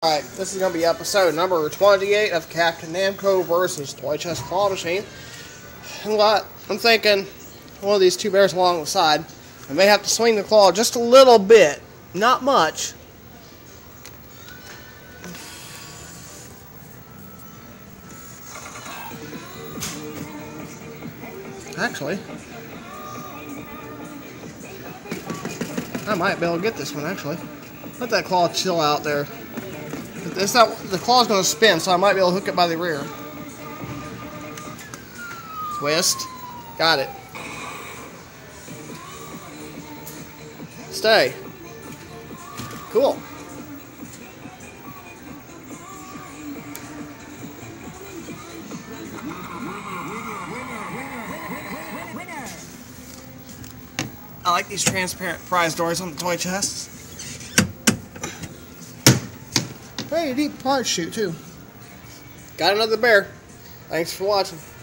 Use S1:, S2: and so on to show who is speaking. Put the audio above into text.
S1: Alright, this is going to be episode number 28 of Captain Namco versus Toy Chest Claw Machine. And I'm thinking one of these two bears along the side. I may have to swing the claw just a little bit, not much. Actually, I might be able to get this one, actually. Let that claw chill out there. It's not, the claw's going to spin, so I might be able to hook it by the rear. Twist. Got it. Stay. Cool. I like these transparent prize doors on the toy chests. Hey, a deep prize chute too. Got another bear. Thanks for watching.